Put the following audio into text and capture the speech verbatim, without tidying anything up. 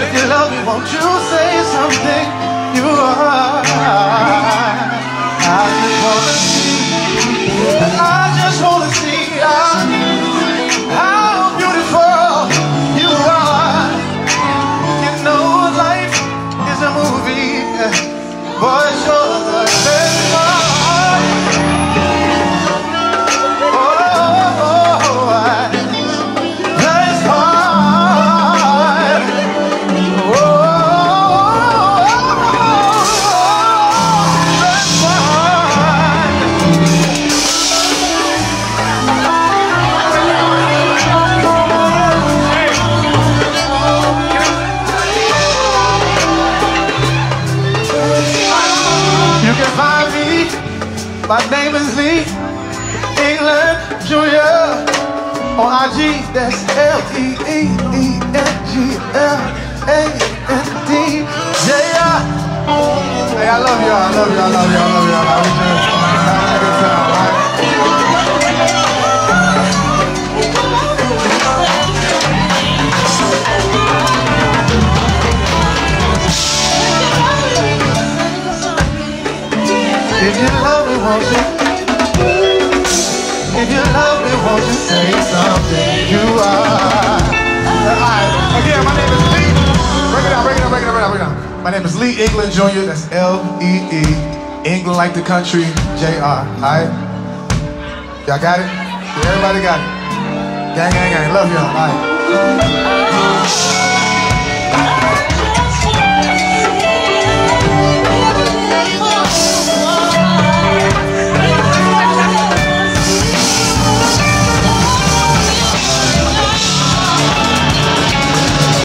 If you love me, won't you say something? You are. I just wanna see. I just wanna see how, how beautiful you are. You know life is a movie, boy, sure the best part. Oh, oh, oh, best part. Oh, best part. You can find me, my name is Lee England Junior On I G, that's L E E E N G L A N D J R. Hey, I love y'all, I love y'all, I love y'all, I love y'all. I was just having a good time, right? If you love me, won't you? If you love me, won't you say something? You are. Alright, again, my name is Lee. Break it down, break it down, break it down, break it down, break it down. My name is Lee England Junior That's L E E. England like the country, J R. Alright? Y'all got it? Yeah, everybody got it. Gang, gang, gang. Love y'all. Alright.